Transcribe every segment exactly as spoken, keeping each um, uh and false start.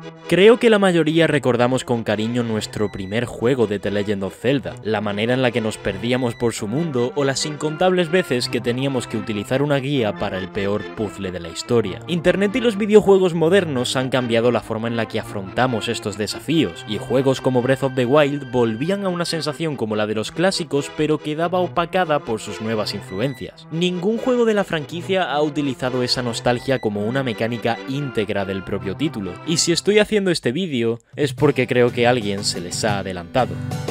Creo que la mayoría recordamos con cariño nuestro primer juego de The Legend of Zelda, la manera en la que nos perdíamos por su mundo o las incontables veces que teníamos que utilizar una guía para el peor puzzle de la historia. Internet y los videojuegos modernos han cambiado la forma en la que afrontamos estos desafíos, y juegos como Breath of the Wild volvían a una sensación como la de los clásicos, pero quedaba opacada por sus nuevas influencias. Ningún juego de la franquicia ha utilizado esa nostalgia como una mecánica íntegra del propio título, y si estoy haciendo este vídeo es porque creo que alguien se les ha adelantado.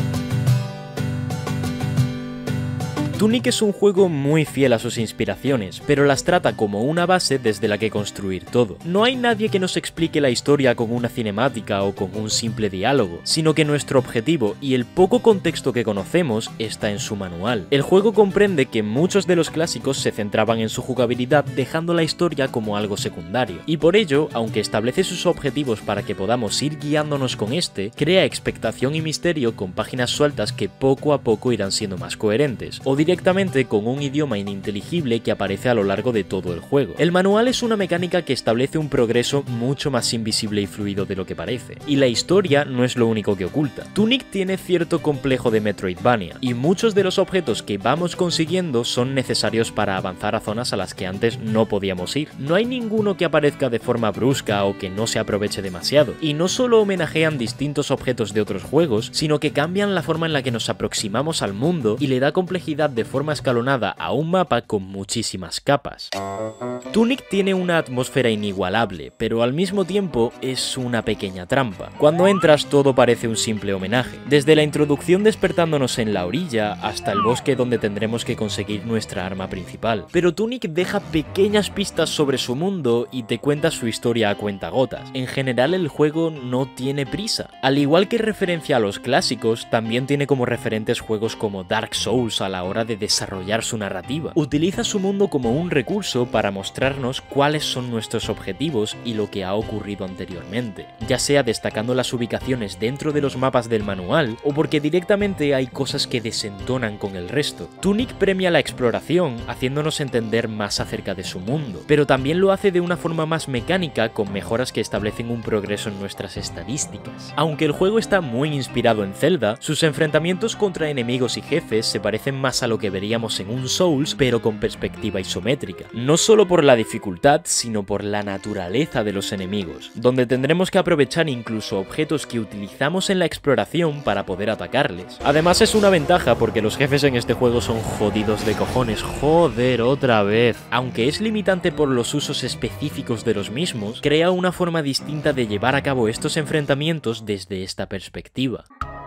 Tunic es un juego muy fiel a sus inspiraciones, pero las trata como una base desde la que construir todo. No hay nadie que nos explique la historia con una cinemática o con un simple diálogo, sino que nuestro objetivo y el poco contexto que conocemos está en su manual. El juego comprende que muchos de los clásicos se centraban en su jugabilidad, dejando la historia como algo secundario, y por ello, aunque establece sus objetivos para que podamos ir guiándonos con este, crea expectación y misterio con páginas sueltas que poco a poco irán siendo más coherentes, o directamente con un idioma ininteligible que aparece a lo largo de todo el juego. El manual es una mecánica que establece un progreso mucho más invisible y fluido de lo que parece, y la historia no es lo único que oculta. Tunic tiene cierto complejo de Metroidvania, y muchos de los objetos que vamos consiguiendo son necesarios para avanzar a zonas a las que antes no podíamos ir. No hay ninguno que aparezca de forma brusca o que no se aproveche demasiado, y no solo homenajean distintos objetos de otros juegos, sino que cambian la forma en la que nos aproximamos al mundo y le da complejidad de forma escalonada a un mapa con muchísimas capas. Tunic tiene una atmósfera inigualable, pero al mismo tiempo es una pequeña trampa. Cuando entras todo parece un simple homenaje, desde la introducción despertándonos en la orilla hasta el bosque donde tendremos que conseguir nuestra arma principal. Pero Tunic deja pequeñas pistas sobre su mundo y te cuenta su historia a cuentagotas. En general el juego no tiene prisa. Al igual que referencia a los clásicos, también tiene como referentes juegos como Dark Souls a la hora de desarrollar su narrativa. Utiliza su mundo como un recurso para mostrarnos cuáles son nuestros objetivos y lo que ha ocurrido anteriormente, ya sea destacando las ubicaciones dentro de los mapas del manual o porque directamente hay cosas que desentonan con el resto. Tunic premia la exploración haciéndonos entender más acerca de su mundo, pero también lo hace de una forma más mecánica con mejoras que establecen un progreso en nuestras estadísticas. Aunque el juego está muy inspirado en Zelda, sus enfrentamientos contra enemigos y jefes se parecen más a lo que veríamos en un Souls, pero con perspectiva isométrica. No solo por la dificultad, sino por la naturaleza de los enemigos, donde tendremos que aprovechar incluso objetos que utilizamos en la exploración para poder atacarles. Además es una ventaja porque los jefes en este juego son jodidos de cojones, joder otra vez. Aunque es limitante por los usos específicos de los mismos, crea una forma distinta de llevar a cabo estos enfrentamientos desde esta perspectiva.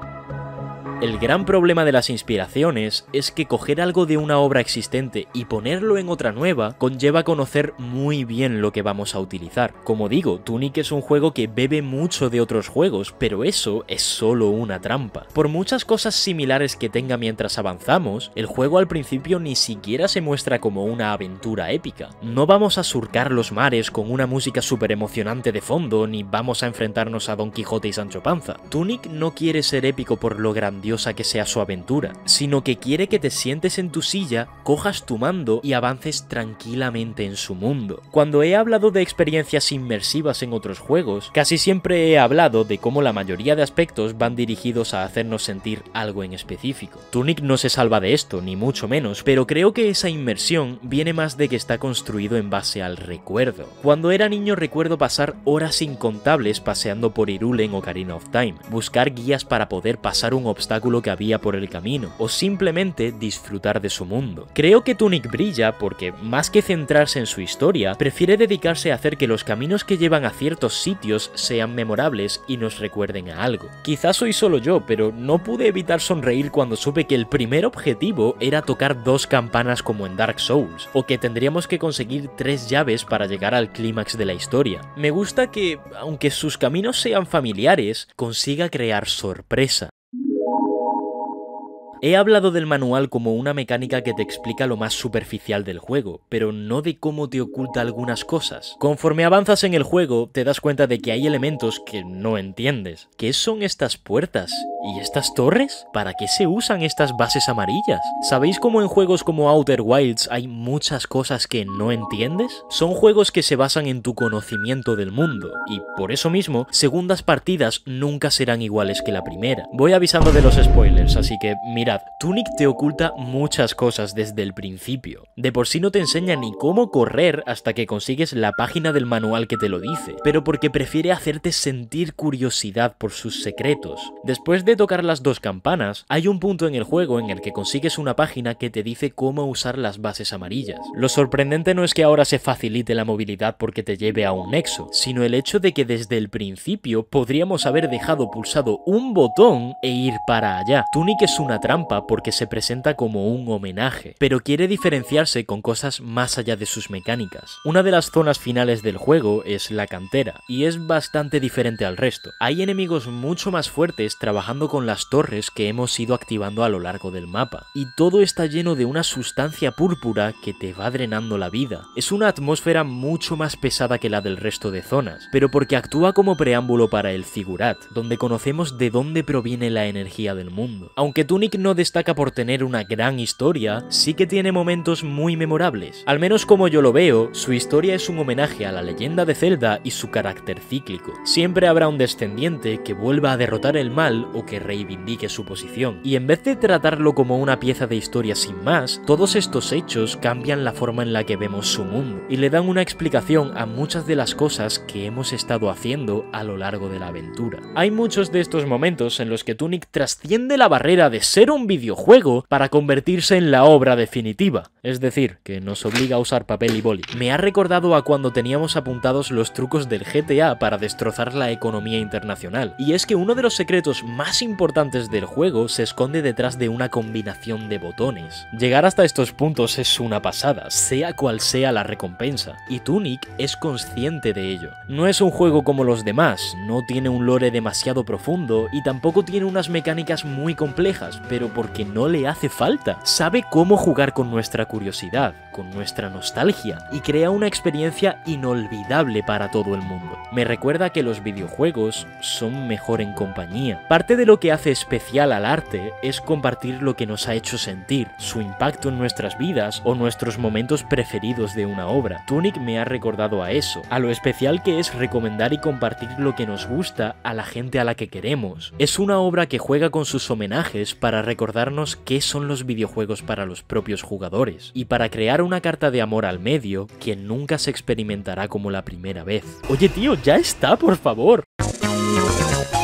El gran problema de las inspiraciones es que coger algo de una obra existente y ponerlo en otra nueva conlleva conocer muy bien lo que vamos a utilizar. Como digo, Tunic es un juego que bebe mucho de otros juegos, pero eso es solo una trampa. Por muchas cosas similares que tenga mientras avanzamos, el juego al principio ni siquiera se muestra como una aventura épica. No vamos a surcar los mares con una música súper emocionante de fondo, ni vamos a enfrentarnos a Don Quijote y Sancho Panza. Tunic no quiere ser épico por lo grandioso que sea su aventura, sino que quiere que te sientes en tu silla, cojas tu mando y avances tranquilamente en su mundo. Cuando he hablado de experiencias inmersivas en otros juegos, casi siempre he hablado de cómo la mayoría de aspectos van dirigidos a hacernos sentir algo en específico. Tunic no se salva de esto, ni mucho menos, pero creo que esa inmersión viene más de que está construido en base al recuerdo. Cuando era niño recuerdo pasar horas incontables paseando por Hyrule en Ocarina of Time, buscar guías para poder pasar un obstáculo que había por el camino, o simplemente disfrutar de su mundo. Creo que Tunic brilla porque, más que centrarse en su historia, prefiere dedicarse a hacer que los caminos que llevan a ciertos sitios sean memorables y nos recuerden a algo. Quizás soy solo yo, pero no pude evitar sonreír cuando supe que el primer objetivo era tocar dos campanas como en Dark Souls, o que tendríamos que conseguir tres llaves para llegar al clímax de la historia. Me gusta que, aunque sus caminos sean familiares, consiga crear sorpresa. He hablado del manual como una mecánica que te explica lo más superficial del juego, pero no de cómo te oculta algunas cosas. Conforme avanzas en el juego, te das cuenta de que hay elementos que no entiendes. ¿Qué son estas puertas? ¿Y estas torres? ¿Para qué se usan estas bases amarillas? ¿Sabéis cómo en juegos como Outer Wilds hay muchas cosas que no entiendes? Son juegos que se basan en tu conocimiento del mundo, y por eso mismo, segundas partidas nunca serán iguales que la primera. Voy avisando de los spoilers, así que mirad, Tunic te oculta muchas cosas desde el principio. De por sí no te enseña ni cómo correr hasta que consigues la página del manual que te lo dice, pero porque prefiere hacerte sentir curiosidad por sus secretos. Después de tocar las dos campanas, hay un punto en el juego en el que consigues una página que te dice cómo usar las bases amarillas. Lo sorprendente no es que ahora se facilite la movilidad porque te lleve a un nexo, sino el hecho de que desde el principio podríamos haber dejado pulsado un botón e ir para allá. Tunic es una trampa porque se presenta como un homenaje, pero quiere diferenciarse con cosas más allá de sus mecánicas. Una de las zonas finales del juego es la cantera, y es bastante diferente al resto. Hay enemigos mucho más fuertes trabajando con las torres que hemos ido activando a lo largo del mapa, y todo está lleno de una sustancia púrpura que te va drenando la vida. Es una atmósfera mucho más pesada que la del resto de zonas, pero porque actúa como preámbulo para el Ziggurat, donde conocemos de dónde proviene la energía del mundo. Aunque Tunic no destaca por tener una gran historia, sí que tiene momentos muy memorables. Al menos como yo lo veo, su historia es un homenaje a la leyenda de Zelda y su carácter cíclico. Siempre habrá un descendiente que vuelva a derrotar el mal o que reivindique su posición. Y en vez de tratarlo como una pieza de historia sin más, todos estos hechos cambian la forma en la que vemos su mundo y le dan una explicación a muchas de las cosas que hemos estado haciendo a lo largo de la aventura. Hay muchos de estos momentos en los que Tunic trasciende la barrera de ser un videojuego para convertirse en la obra definitiva, es decir, que nos obliga a usar papel y boli. Me ha recordado a cuando teníamos apuntados los trucos del G T A para destrozar la economía internacional, y es que uno de los secretos más importantes del juego se esconde detrás de una combinación de botones. Llegar hasta estos puntos es una pasada, sea cual sea la recompensa, y Tunic es consciente de ello. No es un juego como los demás, no tiene un lore demasiado profundo y tampoco tiene unas mecánicas muy complejas, pero porque no le hace falta. Sabe cómo jugar con nuestra curiosidad, con nuestra nostalgia, y crea una experiencia inolvidable para todo el mundo. Me recuerda que los videojuegos son mejor en compañía. Parte de lo que hace especial al arte es compartir lo que nos ha hecho sentir, su impacto en nuestras vidas o nuestros momentos preferidos de una obra. Tunic me ha recordado a eso, a lo especial que es recomendar y compartir lo que nos gusta a la gente a la que queremos. Es una obra que juega con sus homenajes para recordarnos qué son los videojuegos para los propios jugadores, y para crear una carta de amor al medio que nunca se experimentará como la primera vez. Oye tío, ya está, por favor.